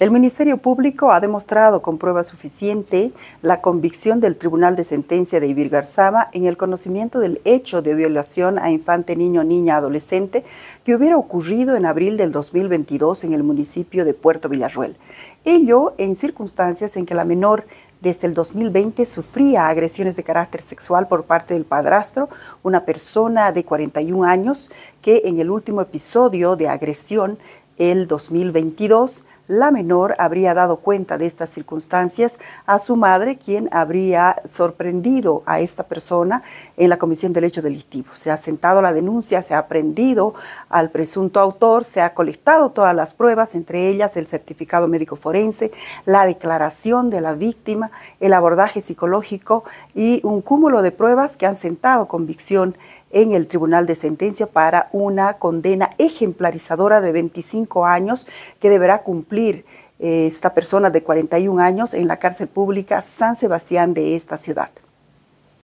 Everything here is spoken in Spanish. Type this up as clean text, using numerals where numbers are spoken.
El Ministerio Público ha demostrado con prueba suficiente la convicción del Tribunal de Sentencia de Ibirgarzaba en el conocimiento del hecho de violación a infante, niño, niña, adolescente que hubiera ocurrido en abril del 2022 en el municipio de Puerto Villarroel. Ello en circunstancias en que la menor desde el 2020 sufría agresiones de carácter sexual por parte del padrastro, una persona de 41 años que en el último episodio de agresión, el 2022, la menor habría dado cuenta de estas circunstancias a su madre, quien habría sorprendido a esta persona en la comisión del hecho delictivo. Se ha sentado la denuncia, se ha aprehendido al presunto autor, se ha colectado todas las pruebas, entre ellas el certificado médico forense, la declaración de la víctima, el abordaje psicológico y un cúmulo de pruebas que han sentado convicción en el Tribunal de Sentencia para una condena ejemplarizadora de 25 años que deberá cumplir esta persona de 41 años en la cárcel pública San Sebastián de esta ciudad.